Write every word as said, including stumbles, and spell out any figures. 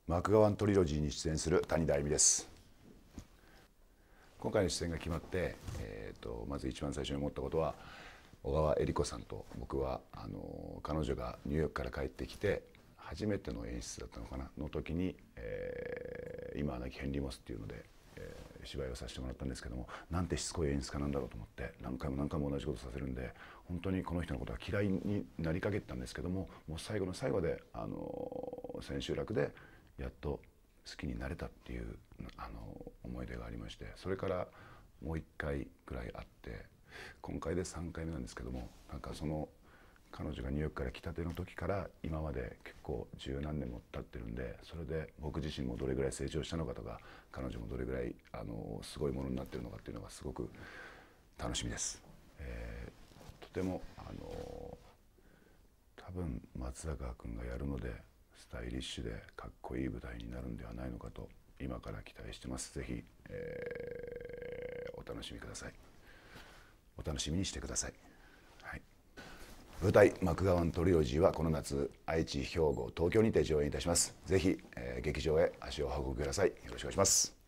マクガワントリロジーに出演する谷田恵美です。今回の出演が決まって、えー、とまず一番最初に思ったことは、小川恵理子さんと僕はあの彼女がニューヨークから帰ってきて初めての演出だったのかなの時に、えー、今は亡きヘンリー・モスっていうので、えー、芝居をさせてもらったんですけども、なんてしつこい演出家なんだろうと思って、何回も何回も同じことさせるんで、本当にこの人のことは嫌いになりかけてたんですけども、もう最後の最後であの千秋楽でやっと好きになれたっていうあの思い出がありまして、それからもういっかいぐらいあって、今回でさんかいめなんですけども、なんかその彼女がニューヨークから来たての時から今まで結構十何年も経ってるんで、それで僕自身もどれぐらい成長したのかとか、彼女もどれぐらいあのすごいものになってるのかっていうのがすごく楽しみです。えー、とてもあの多分松坂君がやるのでスタイリッシュでかっこいい舞台になるんではないのかと今から期待してます。ぜひ、えー、お楽しみください。お楽しみにしてください。はい、舞台「マクガワントリロジー」はこの夏愛知、兵庫、東京にて上演いたします。ぜひ、えー、劇場へ足をお運びください。よろしくお願いします。